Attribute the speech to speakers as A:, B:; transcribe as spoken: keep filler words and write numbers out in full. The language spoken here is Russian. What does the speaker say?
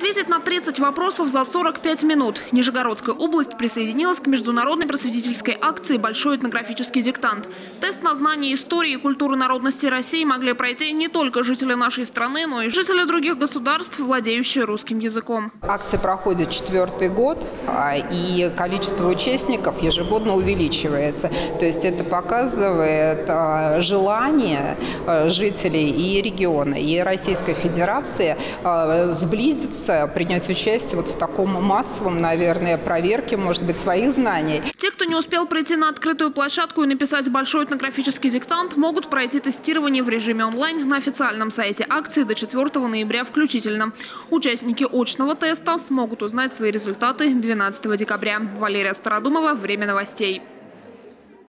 A: Ответить на тридцать вопросов за сорок пять минут. Нижегородская область присоединилась к международной просветительской акции «Большой этнографический диктант». Тест на знание истории и культуры народности России могли пройти не только жители нашей страны, но и жители других государств, владеющие русским языком.
B: Акция проходит четвертый год, и количество участников ежегодно увеличивается. То есть это показывает желание жителей и региона, и Российской Федерации сблизиться, принять участие вот в таком массовом, наверное, проверке, может быть, своих знаний.
A: Те, кто не успел прийти на открытую площадку и написать большой этнографический диктант, могут пройти тестирование в режиме онлайн на официальном сайте акции до четвёртого ноября включительно. Участники очного теста смогут узнать свои результаты двенадцатого декабря. Валерия Стародумова, Время новостей.